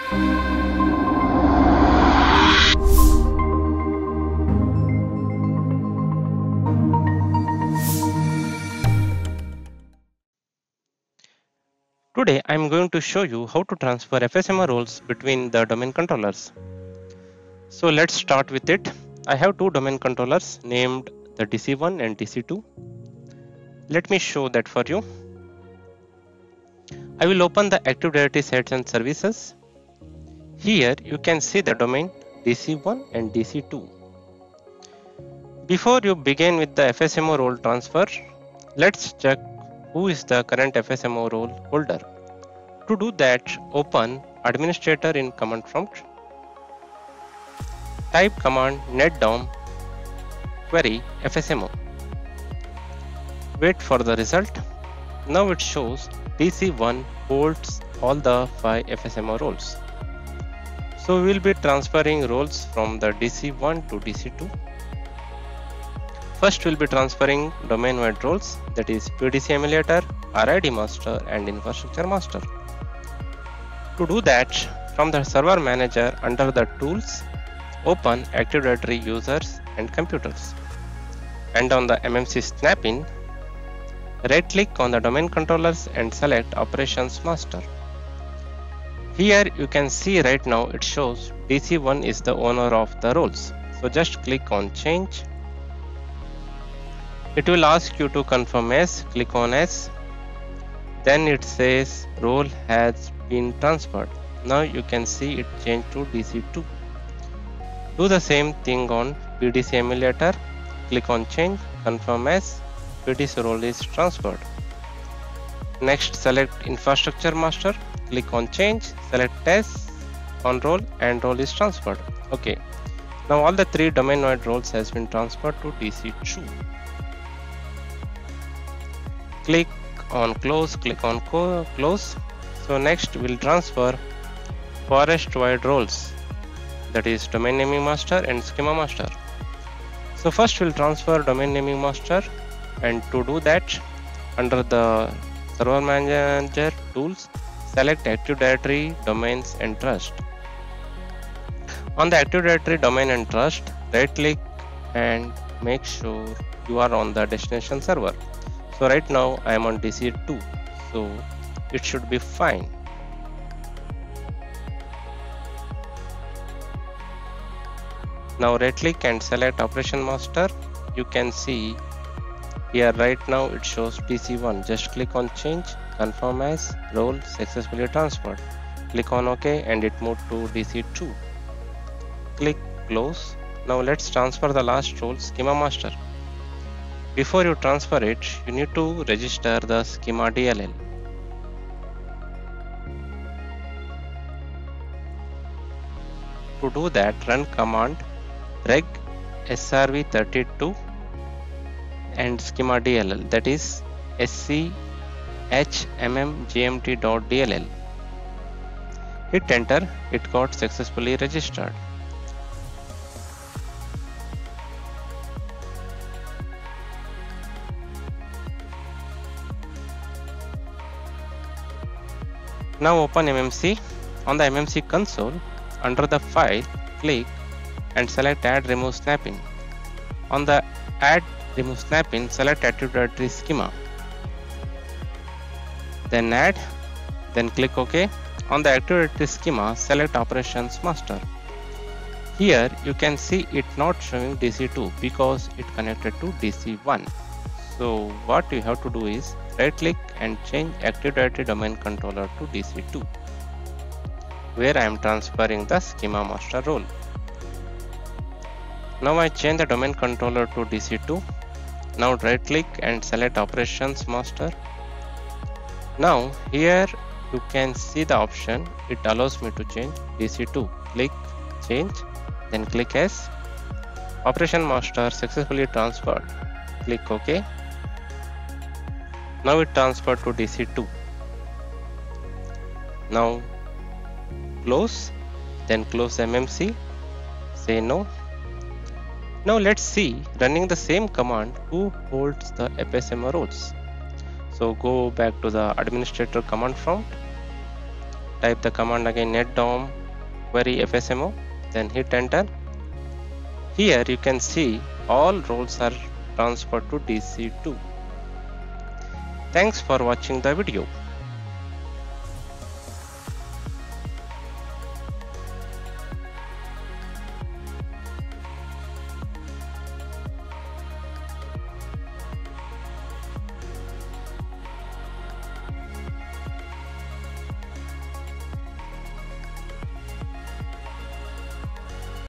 Today I am going to show you how to transfer FSMO roles between the domain controllers. So let's start with it. I have two domain controllers named the DC1 and DC2. Let me show that for you. I will open the Active Directory sets and services. Here you can see the domain DC1 and DC2. Before you begin with the FSMO role transfer, let's check who is the current FSMO role holder. To do that, open administrator in command prompt. Type command netdom query FSMO. Wait for the result. Now it shows DC1 holds all the 5 FSMO roles. So we will be transferring roles from the DC1 to DC2. First we will be transferring domain-wide roles, that is PDC emulator, RID master and infrastructure master. To do that, from the server manager under the tools, open Active Directory users and computers. And on the MMC snap-in, right click on the domain controllers and select operations master. Here you can see right now it shows DC1 is the owner of the roles. So just click on change. It will ask you to confirm yes, click on yes. Then it says role has been transferred. Now you can see it changed to DC2. Do the same thing on PDC emulator. Click on change, confirm yes, PDC role is transferred. Next select infrastructure master, click on change, select yes on role and role is transferred. Okay. Now all the 3 domain-wide roles has been transferred to DC2. Click on close, click on close. So next we'll transfer forest-wide roles, that is domain naming master and schema master. So first we'll transfer domain naming master, and to do that, under the server manager tools, select Active Directory domains and trust. On the Active Directory domain and trust, right click and make sure you are on the destination server. So right now I am on DC2, so it should be fine. Now right click and select operation master. You can see here right now it shows DC1. Just click on change, confirm as, role successfully transferred. Click on OK and it moved to DC2. Click close. Now let's transfer the last role, schema master. Before you transfer it, you need to register the Schema Dll. To do that, run command reg srv32 and Schema Dll, that is schmmmgmt.dll. Hit enter, it got successfully registered. Now open MMC. On the MMC console, under the file, click and select add remove snap-in. On the add remove snap-in, select Active Directory schema. Then add, then click OK. On the Active Directory schema, select operations master. Here you can see it not showing DC2 because it connected to DC1. So what you have to do is right click and change Active Directory domain controller to DC2, where I am transferring the schema master role. Now I change the domain controller to DC2. Now right click and select operations master. Now here you can see the option, it allows me to change DC2. Click change, then click yes. Operation master successfully transferred. Click OK. Now it transferred to DC2. Now close, then close MMC, say no. Now let's see, running the same command, who holds the FSMO roles. So go back to the administrator command prompt. Type the command again, netdom query FSMO, then hit enter. Here you can see all roles are transferred to DC2. Thanks for watching the video.